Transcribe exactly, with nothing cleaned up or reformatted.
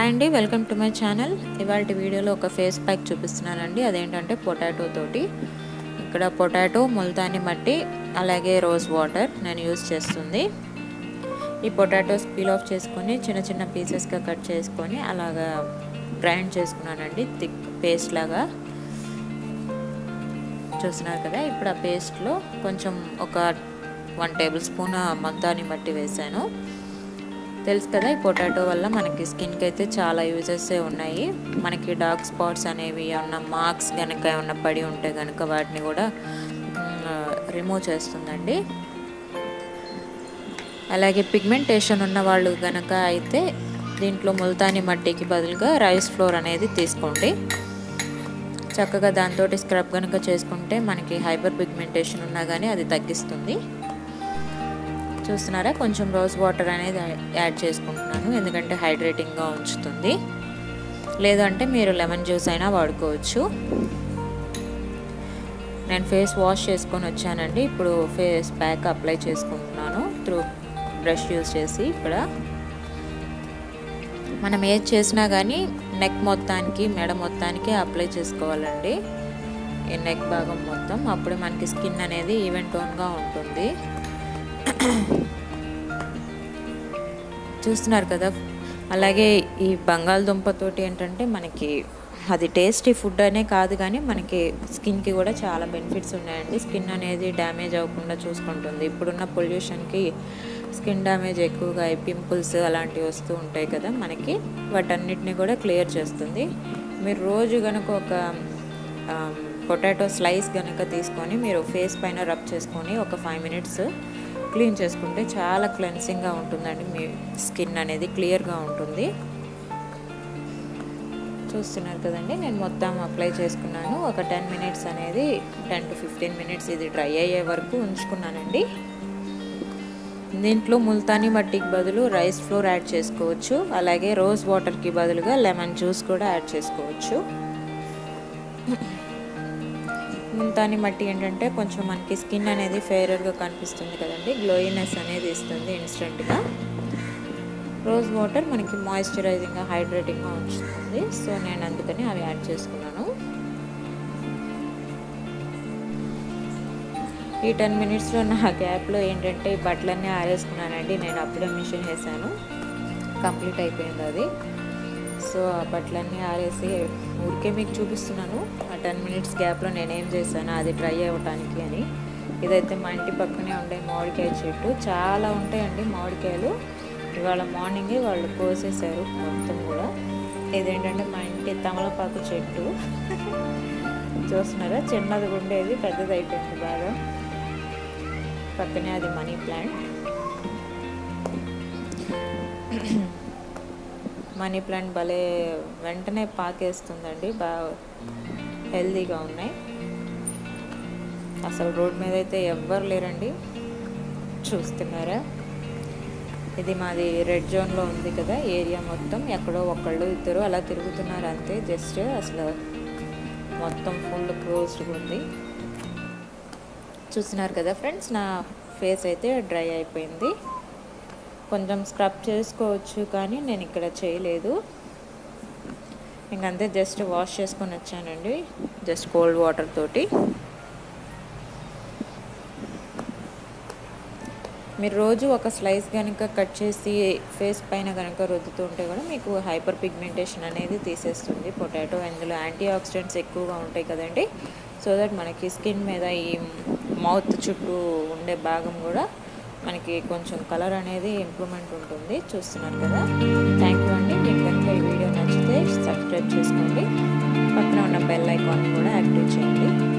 Hi అండి, welcome to my channel. ఇవాళ వీడియోలో ఒక ఫేస్ ప్యాక్ చూపిస్తున్నానండి. అదేంటంటే పొటాటో తోటి. ఇక్కడ పొటాటో, ముల్తానీ మట్టి, అలాగే రోజ్ వాటర్ నేను యూజ్ చేస్తుంది. ఈ పొటాటోస్ పీల్ ఆఫ్ చేసుకొని చిన్న చిన్న పీసెస్గా కట్ చేసుకొని అలాగా గ్రైండ్ చేసుకున్నానండి, థిక్ పేస్ట్ లాగా. చూస్తున్నారు కదా. ఇప్పుడు ఆ పేస్ట్లో కొంచెం ఒక వన్ టేబుల్ స్పూన్ ముల్తానీ మట్టి వేసాను. తెలుసు కదా, ఈ పొటాటో వల్ల మనకి స్కిన్కి అయితే చాలా యూజెస్ ఉన్నాయి. మనకి డార్క్ స్పాట్స్ అనేవి ఏమన్నా మార్క్స్ కనుక ఏమన్నా పడి ఉంటే కనుక వాటిని కూడా రిమూవ్ చేస్తుందండి. అలాగే పిగ్మెంటేషన్ ఉన్న వాళ్ళు కనుక అయితే దీంట్లో ముల్తానీ మట్టికి బదులుగా రైస్ ఫ్లోర్ అనేది తీసుకోండి. చక్కగా దాంతో స్క్రబ్ కనుక చేసుకుంటే మనకి హైపర్ పిగ్మెంటేషన్ ఉన్నా కానీ అది తగ్గిస్తుంది. చూస్తున్నారా, కొంచెం రోజ్ వాటర్ అనేది యాడ్ చేసుకుంటున్నాను, ఎందుకంటే హైడ్రేటింగ్గా ఉంచుతుంది. లేదంటే మీరు లెమన్ జ్యూస్ అయినా వాడుకోవచ్చు. నేను ఫేస్ వాష్ చేసుకొని వచ్చానండి. ఇప్పుడు ఫేస్ ప్యాక్ అప్లై చేసుకుంటున్నాను త్రూ బ్రష్ యూజ్ చేసి. ఇక్కడ మనం ఏది చేసినా కానీ నెక్ మొత్తానికి, మెడ మొత్తానికి అప్లై చేసుకోవాలండి, ఈ నెక్ భాగం మొత్తం. అప్పుడు మనకి స్కిన్ అనేది ఈవెన్ టోన్గా ఉంటుంది. చూస్తున్నారు కదా. అలాగే ఈ బంగాళదుంపతోటి ఏంటంటే మనకి అది టేస్టీ ఫుడ్ అనే కాదు కానీ మనకి స్కిన్కి కూడా చాలా బెనిఫిట్స్ ఉన్నాయండి. స్కిన్ అనేది డ్యామేజ్ అవ్వకుండా చూసుకుంటుంది. ఇప్పుడున్న పొల్యూషన్కి స్కిన్ డ్యామేజ్ ఎక్కువగా అయి పింపుల్స్ అలాంటివి వస్తూ ఉంటాయి కదా మనకి, వాటన్నిటిని కూడా క్లియర్ చేస్తుంది. మీరు రోజు కనుక ఒక పొటాటో స్లైస్ కనుక తీసుకొని మీరు ఫేస్ పైన రబ్ చేసుకొని ఒక ఫైవ్ మినిట్స్ క్లీన్ చేసుకుంటే చాలా క్లెన్సింగ్గా ఉంటుందండి. మీ స్కిన్ అనేది క్లియర్గా ఉంటుంది. చూస్తున్నారు కదండి, నేను మొత్తం అప్లై చేసుకున్నాను. ఒక టెన్ మినిట్స్ అనేది టెన్ టు ఫిఫ్టీన్ మినిట్స్ ఇది డ్రై అయ్యే వరకు ఉంచుకున్నానండి. దీంట్లో ముల్తానీ మట్టికి బదులు రైస్ ఫ్లోర్ యాడ్ చేసుకోవచ్చు. అలాగే రోజ్ వాటర్కి బదులుగా లెమన్ జ్యూస్ కూడా యాడ్ చేసుకోవచ్చు. ముల్తానీ మట్టి ఏంటంటే కొంచెం మనకి స్కిన్ అనేది ఫెయిరర్గా కనిపిస్తుంది కదండి, గ్లోయినెస్ అనేది ఇస్తుంది ఇన్స్టెంట్గా. రోజ్ వాటర్ మనకి మాయిశ్చరైజింగ్గా, హైడ్రేటింగ్గా ఉంచుతుంది. సో నేను అందుకని అవి యాడ్ చేసుకున్నాను. ఈ టెన్ మినిట్స్లో నా గ్యాప్లో ఏంటంటే ఈ బట్టలన్నీ ఆరేసుకున్నానండి. నేను అప్పుడే మిషన్ వేసాను, కంప్లీట్ అయిపోయింది అది. సో ఆ బట్టలన్నీ ఆరేసి ఊరికే మీకు చూపిస్తున్నాను ఆ టెన్ మినిట్స్ గ్యాప్లో నేనేం చేశాను అది డ్రై అవ్వటానికి అని. ఇదైతే మా ఇంటి పక్కనే ఉండే మామిడికాయ చెట్టు, చాలా ఉంటాయండి మామిడికాయలు. ఇవాళ మార్నింగే వాళ్ళు కోసేశారు మొత్తం కూడా. ఇదేంటంటే మా ఇంటి తమలపాకు చెట్టు. చూస్తున్నారా, చిన్నది ఉండేది పెద్దది అయిపోయింది బాగా. పక్కనే అది మనీ ప్లాంట్. మనీ ప్లాంట్ భలే వెంటనే పాకేస్తుందండి, బాగా హెల్తీగా ఉన్నాయి. అసలు రోడ్ మీద అయితే ఎవ్వరు లేరండి. చూస్తున్నారా, ఇది మాది రెడ్ జోన్లో ఉంది కదా ఏరియా మొత్తం. ఎక్కడో ఒకళ్ళు ఇద్దరు అలా తిరుగుతున్నారు అంతే, జస్ట్. అసలు మొత్తం ఫుల్ క్లోజ్డ్గా ఉంది. చూస్తున్నారు కదా ఫ్రెండ్స్, నా ఫేస్ అయితే డ్రై అయిపోయింది. కొంచెం స్క్రబ్ చేసుకోవచ్చు కానీ నేను ఇక్కడ చేయలేదు. ఇంకంతే, జస్ట్ వాష్ చేసుకొని వచ్చానండి, జస్ట్ కోల్డ్ వాటర్ తోటి. మీరు రోజు ఒక స్లైస్ కనుక కట్ చేసి ఫేస్ పైన కనుక రుద్దుతూ ఉంటే కూడా మీకు హైపర్ పిగ్మెంటేషన్ అనేది తీసేస్తుంది పొటాటో. ఇందులో యాంటీ ఆక్సిడెంట్స్ ఎక్కువగా ఉంటాయి కదండి. సో దట్ మనకి స్కిన్ మీద ఈ మౌత్ చుట్టూ ఉండే భాగం కూడా మనకి కొంచెం కలర్ అనేది ఇంప్రూవ్మెంట్ ఉంటుంది. చూస్తున్నారు కదా. థ్యాంక్ యూ అండి. మీకు కనుక ఈ వీడియో నచ్చితే సబ్స్క్రైబ్ చేసుకోండి, పక్కన ఉన్న బెల్ ఐకాన్ కూడా యాక్టివ్ చేయండి.